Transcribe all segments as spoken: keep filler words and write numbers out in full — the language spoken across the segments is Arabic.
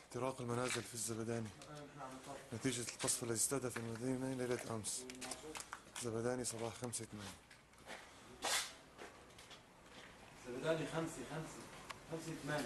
احتراق المنازل في الزبداني نتيجة القصف الذي استهدف المدينة ليلة أمس. زبداني صباح خمسة ثمانية. زبداني خمسة خمسة خمسة ثمانية.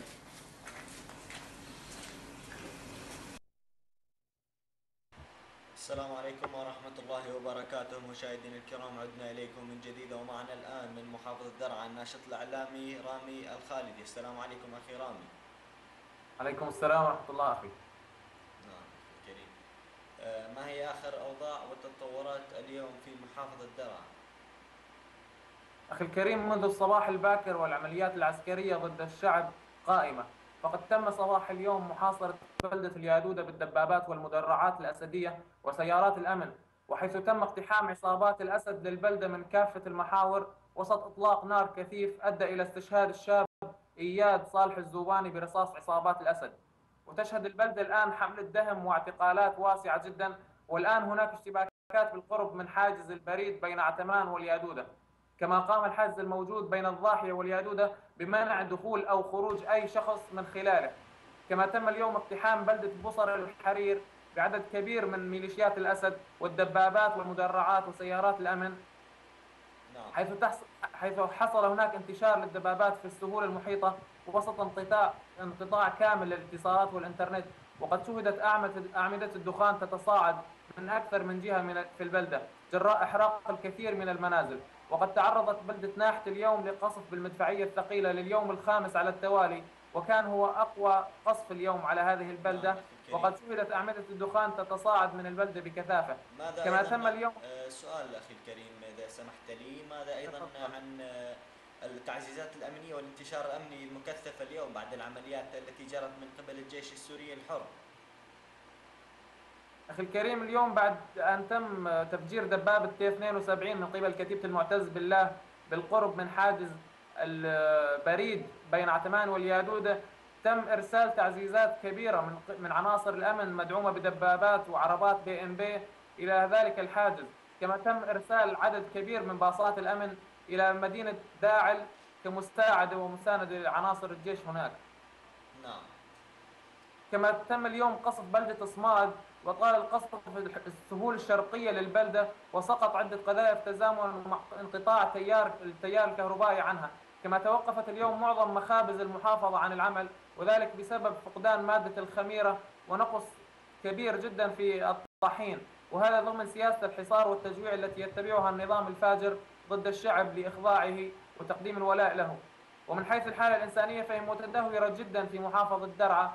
السلام عليكم ورحمة الله وبركاته. مشاهدينا الكرام، عدنا إليكم من جديد ومعنا الآن من محافظة درعا الناشط الإعلامي رامي الخالدي. السلام عليكم أخي رامي. عليكم السلام ورحمة الله أخي. نعم كريم. آه ما هي آخر أوضاع والتطورات اليوم في محافظة درعا؟ أخي الكريم، منذ الصباح الباكر والعمليات العسكرية ضد الشعب قائمة، فقد تم صباح اليوم محاصرة بلدة اليادودة بالدبابات والمدرعات الأسدية وسيارات الأمن، وحيث تم اقتحام عصابات الأسد للبلدة من كافة المحاور وسط إطلاق نار كثيف أدى إلى استشهاد الشاب إياد صالح الزوباني برصاص عصابات الأسد. وتشهد البلدة الآن حملة دهم واعتقالات واسعة جدا، والآن هناك اشتباكات بالقرب من حاجز البريد بين عتمان واليادودة، كما قام الحاجز الموجود بين الضاحية واليادودة بمنع دخول أو خروج أي شخص من خلاله. كما تم اليوم اقتحام بلدة بصر الحرير بعدد كبير من ميليشيات الأسد والدبابات والمدرعات وسيارات الأمن، حيث تحصل حيث حصل هناك انتشار للدبابات في السهول المحيطة وسط انقطاع انقطاع كامل للاتصالات والإنترنت. وقد شهدت أعمدة الدخان تتصاعد من أكثر من جهة من في البلدة جراء إحراق الكثير من المنازل. وقد تعرضت بلدة ناحت اليوم لقصف بالمدفعية الثقيلة لليوم الخامس على التوالي، وكان هو أقوى قصف اليوم على هذه البلدة. وقد شهدت أعمدة الدخان تتصاعد من البلدة بكثافة. كما تم اليوم آه سؤال أخي الكريم إذا سمحت لي، ماذا أيضا عن آه التعزيزات الأمنية والانتشار الأمني المكثف اليوم بعد العمليات التي جرت من قبل الجيش السوري الحر؟ أخي الكريم، اليوم بعد أن تم تفجير دبابة تي اثنين وسبعين من قبل كتيبة المعتز بالله بالقرب من حاجز البريد بين عتمان واليادودة، تم إرسال تعزيزات كبيرة من من عناصر الأمن مدعومة بدبابات وعربات بي إم بي إلى ذلك الحاجز. كما تم إرسال عدد كبير من باصات الأمن إلى مدينة داعل كمساعدة ومساندة لعناصر الجيش هناك. نعم. كما تم اليوم قصف بلدة صماد، وطال القصف في السهول الشرقية للبلدة، وسقط عدة قذائف تزامن مع انقطاع تيار التيار الكهربائي عنها. كما توقفت اليوم معظم مخابز المحافظة عن العمل، وذلك بسبب فقدان مادة الخميرة ونقص كبير جدا في الطحين، وهذا ضمن سياسة الحصار والتجويع التي يتبعها النظام الفاجر ضد الشعب لإخضاعه وتقديم الولاء له. ومن حيث الحالة الإنسانية فهي متدهورة جدا في محافظة درعا،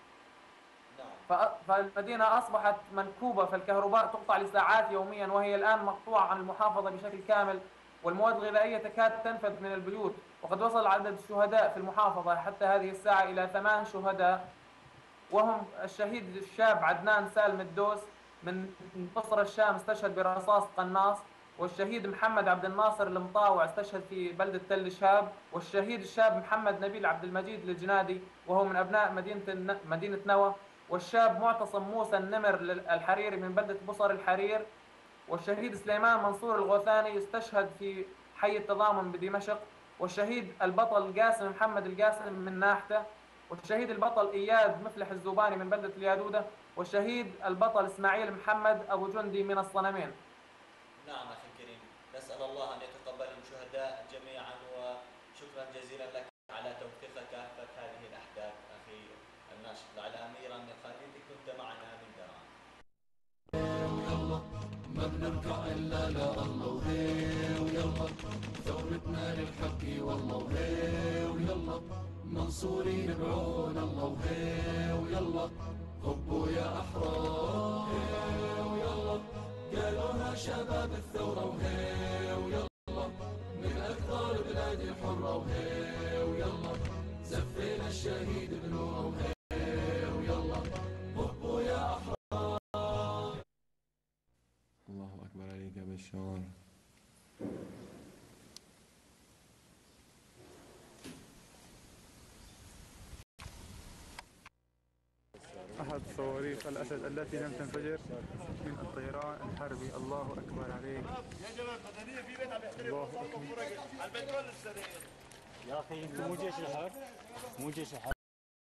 فالمدينة أصبحت منكوبة، فالكهرباء تقطع لساعات يوميا، وهي الآن مقطوعة عن المحافظة بشكل كامل، والمواد الغذائية تكاد تنفذ من البيوت. وقد وصل عدد الشهداء في المحافظة حتى هذه الساعة إلى ثمان شهداء، وهم الشهيد الشاب عدنان سالم الدوس من قصر الشام استشهد برصاص قناص، والشهيد محمد عبد الناصر المطاوع استشهد في بلدة تل شهاب، والشهيد الشاب محمد نبيل عبد المجيد الجنادي وهو من أبناء مدينة مدينة نوى، والشاب معتصم موسى النمر الحريري من بلدة بصر الحرير، والشهيد سليمان منصور الغوثاني استشهد في حي التضامن بدمشق، والشهيد البطل قاسم محمد القاسم من ناحته، والشهيد البطل إياد مفلح الزوباني من بلدة اليادودة، والشهيد البطل إسماعيل محمد أبو جندي من الصنمين. نعم أخي الكريم، نسأل الله أن يتقبل الشهداء جميعا، وشكرا جزيلا لك على توثيق كافة هذه الأحداث أخي الناشط الإعلامي رامي الخالدي، كنت معنا من درعا. ويلا ما بنركع إلا لله وهي ويلا ثورتنا للحق والله وهي ويلا منصورين بعون الله وهي ويلا هبوا يا أحرار ويلا قالوها شباب الثورة وهي ويلا من أكثر بلادي الحرة وهي ويلا زفينا الشهيد بنوره وهي ويلا هبوا يا أحرار. الله أكبر عليك يا بشار. أحد صواريخ الأسد التي لم تنفجر من الطيران الحربي. الله أكبر عليك يا جماعة مدنية في بيت عم يحترموا على البترول السريع. يا أخي أنتم مو جيش الحرب، مو جيش الحرب.